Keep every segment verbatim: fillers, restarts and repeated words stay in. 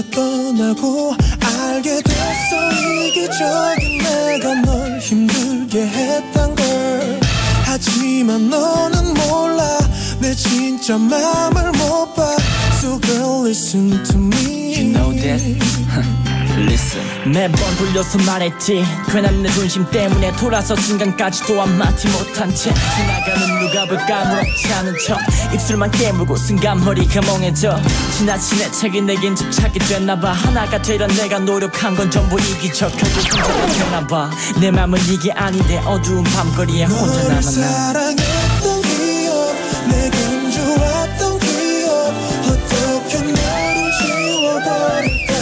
떠나고 알게 됐어 이기적인 내가 널 힘들게 했단 걸. 하지만 너는 몰라 내 진짜 맘을 못 봐. So girl listen to me. You know that? Listen. 매번 돌려서 말했지 괜한 내 존심 때문에 돌아서 순간까지도 한마디 못한 채 지나가는 누가 볼까 아무렇지 않은 척 입술만 깨물고 순간 머리가 멍해져. 지나친 애착이 내겐 집착이 됐나봐. 하나가 되려 내가 노력한 건 전부 이기적. 결국 혼자가 되나봐. 내 맘은 이게 아닌데 어두운 밤거리에 혼자 남았나. 너를 사랑했던 기억 내겐 좋았던 기억 어떻게 너를 지워버릴까.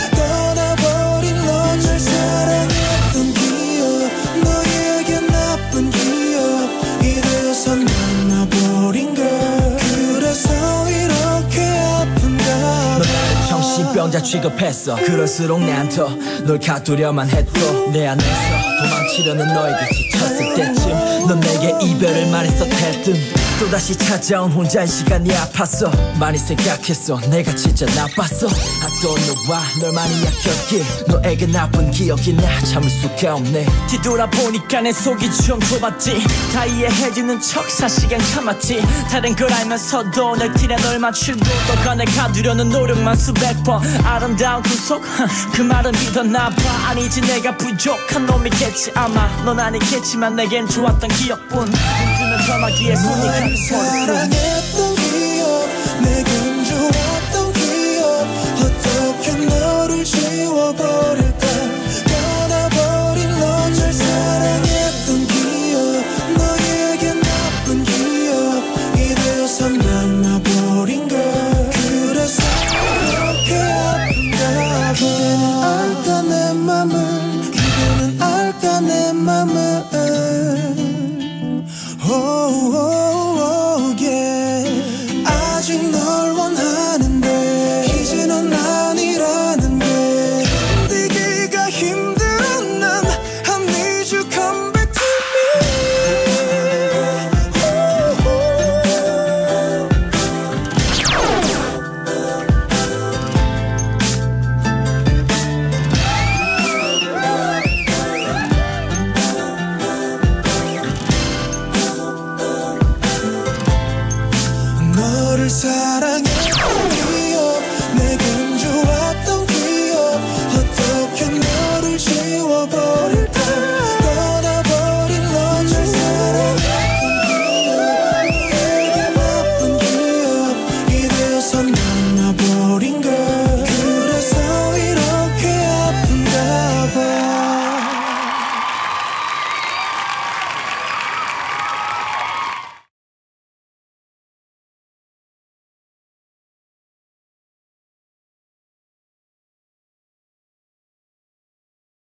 떠나버린 너를 사랑했던 기억 너에게 나쁜 기억 이래서 만나버린 걸. 그래서 이렇게 아픈가. 넌 나를 정신병자 취급했어. 그럴수록 난 더 널 가두려만 했고 내 안에서 도망치려는 너에게 지쳤을 때쯤 넌 내게 이별을 말했어. 대뜸 또다시 찾아온 혼자의 시간이 아팠어. 많이 생각했어 내가 진짜 나빴어. I don't know why 널 많이 아꼈기에 너에게 나쁜 기억이 나 참을 수가 없네. 뒤돌아보니까 내 속이 좀 좁았지. 다 이해해주는 척 사시간 참았지. 다른 걸 알면서도 내 길에 널 맞추고 또 꺼내 가두려는 노력만 수백 번. 아름다운 구속 그 말은 믿었나봐. 아니지 내가 부족한 놈이겠지 아마. 넌 아니겠지만 내겐 좋았던 기억뿐. 눈뜨면 전화기에 손이 가는 사랑했던 기억 내겐 좋았던 기억 어떻게 너를 지워버릴까. 떠나버린 너를 사랑했던 기억 너에게 나쁜 기억 이래서 만나버린 걸. 그래서 이렇게 아픈가. 그대는 알까 내 맘을. 그대는 알까 내 맘을. oh, oh, oh, yeah. 아직 널 원하는데 이제 넌 아니라는 게 견디기가 힘들어. 난 I need you come back to 너를 사랑했던 기억 내겐 좋았던 기억 어떻게 너를 지워버릴까.